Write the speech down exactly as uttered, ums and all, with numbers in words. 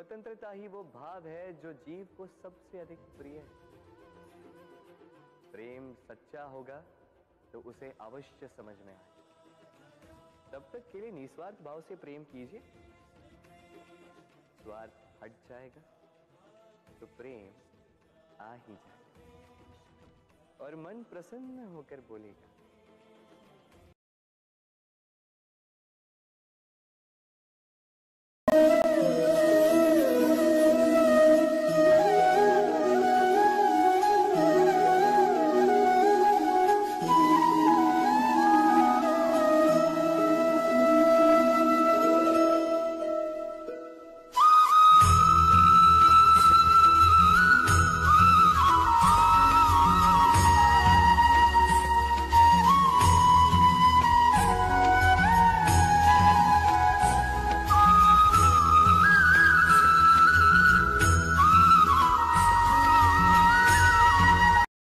स्वतंत्रता ही वो भाव है जो जीव को सबसे अधिक प्रिय है। प्रेम सच्चा होगा तो उसे अवश्य समझ में आए। तब तक के लिए निस्वार्थ भाव से प्रेम कीजिए। स्वार्थ हट जाएगा तो प्रेम आ ही जाएगा और मन प्रसन्न होकर बोलेगा,